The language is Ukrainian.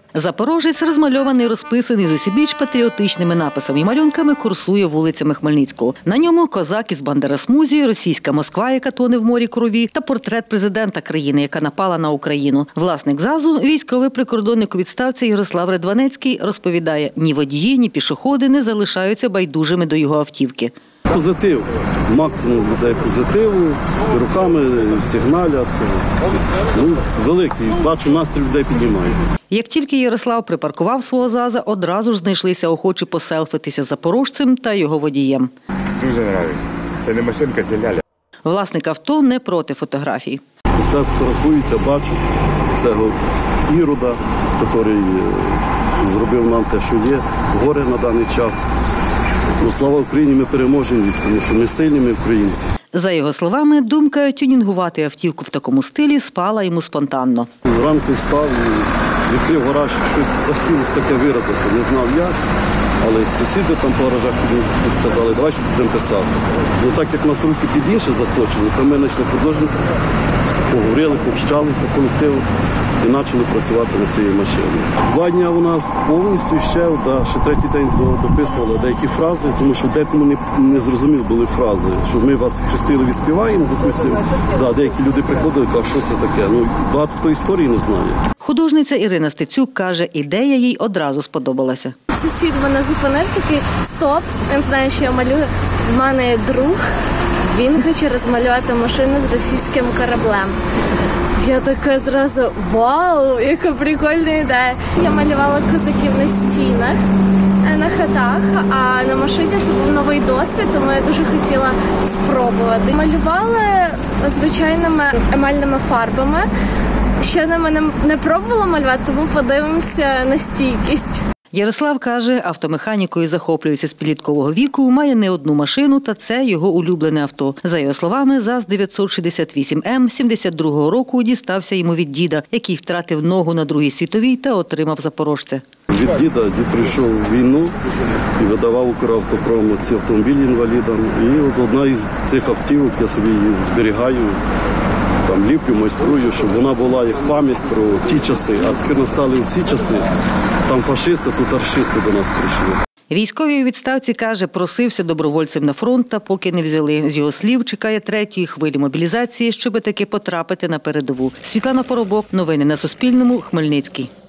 Запорожець, розмальований, розписаний з усібіч патріотичними написами і малюнками, курсує вулицями Хмельницького. На ньому козак із бандерасмузії, російська Москва, яка тоне в морі крові, та портрет президента країни, яка напала на Україну. Власник ЗАЗу, військовий прикордонник у відставці Ярослав Редванецький, розповідає, ні водії, ні пішоходи не залишаються байдужими до його автівки. Позитив, максимум людей позитиву, руками сигналять. Великий, бачу, настрій людей піднімається. Як тільки Ярослав припаркував свого ЗАЗа, одразу ж знайшлися охочі поселфитися з запорожцем та його водієм. Дуже подобається. Це не машинка, це ляля. Власник авто не проти фотографій. Пускай фотографується, бачу цього Ірода, який зробив нам те, що є, горе на даний час. Слава Україні, ми переможемо, тому що ми сильні, ми українці. За його словами, думка тюнінгувати автівку в такому стилі спала йому спонтанно. Вранку встав, відкрив гараж, щось захотілося таке виразити, не знав як, але сусіди там по гаражах підсказали, давай щось будемо писати. Так як у нас руки під інше заточені, то ми знайшли художницю, поговорили, пообщалися колективом і почали працювати над цією машиною. 2 дні вона повністю ще третій день дописувала деякі фрази, тому що декому не зрозумілі були фрази, що ми вас хрестили, відспіваємо, допустимо. Деякі люди приходили, кажуть, що це таке. Багато хто історії не знає. Художниця Ірина Стецюк каже, ідея їй одразу сподобалася. Сусід мене зупинив, такий стоп, він знає, що я малюю. В мене є друг, він хоче розмалювати машину з російським кораблем. Я така зразу, вау, яка прикольна ідея. Я малювала козаків на стінах, на хатах, а на машині це був новий досвід, тому я дуже хотіла спробувати. Малювала звичайними емальними фарбами. Ще на мене не пробувала малювати, тому подивимося на стійкість. Ярослав каже, автомеханікою захоплюється з підліткового віку, має не одну машину, та це його улюблене авто. За його словами, ЗАЗ-968М 72-го року дістався йому від діда, який втратив ногу на Другій світовій та отримав запорожця. Від діда дід прийшов в війну і видавав Укравтопром ці автомобілі інвалідам. І от одна із цих автівок я собі зберігаю. Там ліплю, майструю, щоб вона була як пам'ять про ті часи. А тепер настали ці часи, там фашисти, тут аршисти до нас прийшли. Військовий у відставці, каже, просився добровольцем на фронт, та поки не взяли. З його слів, чекає 3-ї хвилі мобілізації, щоб таки потрапити на передову. Світлана Поробок. Новини на Суспільному. Хмельницький.